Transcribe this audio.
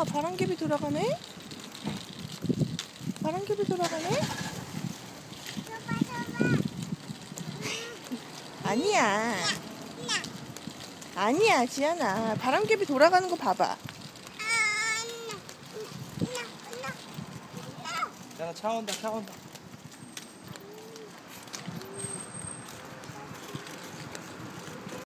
바람개비 돌아가네? 바람개비 돌아가네? 아니야. 아니야, 지안아. 바람개비 돌아가는 거 봐봐. 야, 차 온다, 차 온다.